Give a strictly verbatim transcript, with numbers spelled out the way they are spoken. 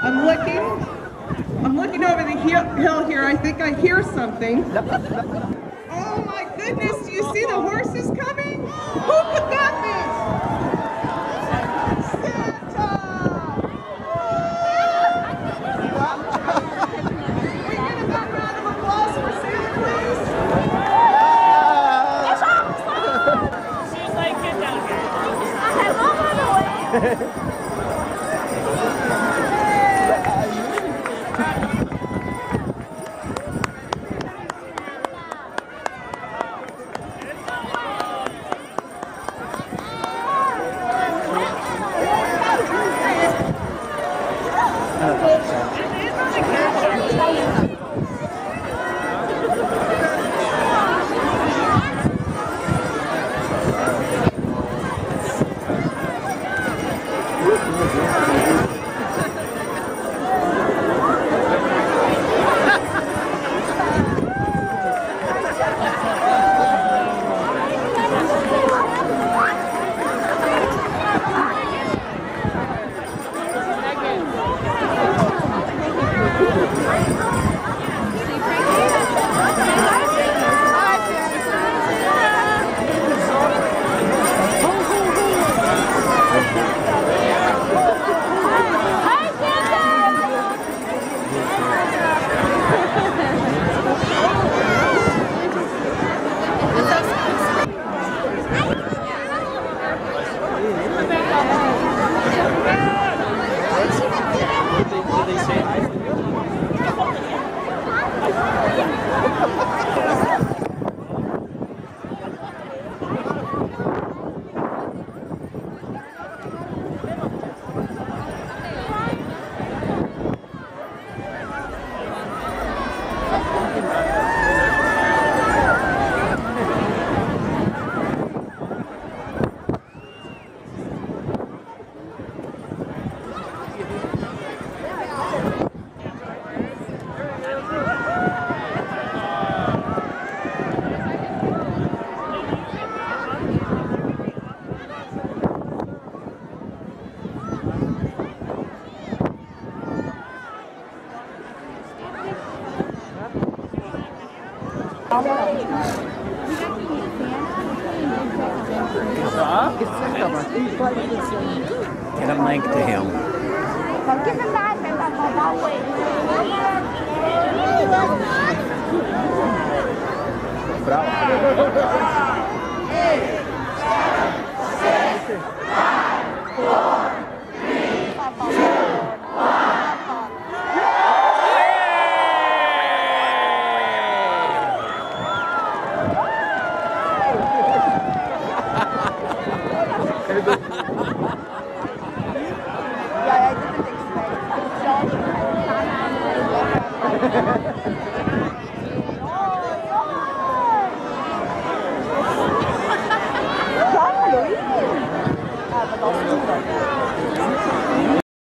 I'm looking. I'm looking over the hill here. I think I hear something. Oh my goodness, do you see the horses coming? Who could that be? Santa! We get a good round of applause for Santa, please. She's like, get down here. I'm on the way. Get a mic to him. John Louis?